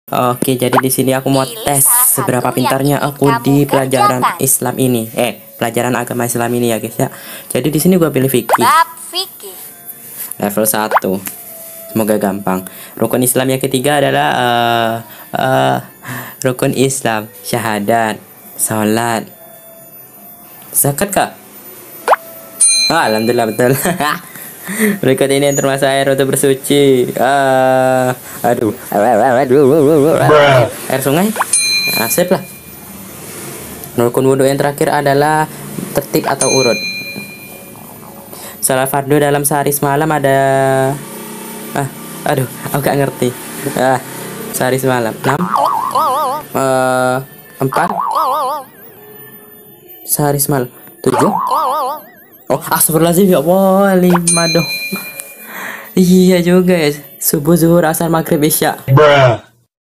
Oke, jadi di sini aku mau tes seberapa pintarnya aku di pelajaran Islam ini. Pelajaran agama Islam ini ya, guys ya. Jadi di sini gua pilih fikih. Level 1. Semoga gampang. Rukun Islam yang ketiga adalah rukun Islam, syahadat, salat, zakat kah? Alhamdulillah betul. Berikut ini yang termasuk air untuk bersuci. Aduh. Air sungai. Sip lah. Rukun wudhu yang terakhir adalah tertib atau urut. Salat fardu dalam sehari semalam ada. Aduh, aku gak ngerti. Sehari semalam 6 4 sehari semalam 7. Oh, astagfirullahaladzim, ya Allah, 5 dong. Iya juga ya. Subuh, zuhur, asar, maghrib, isya.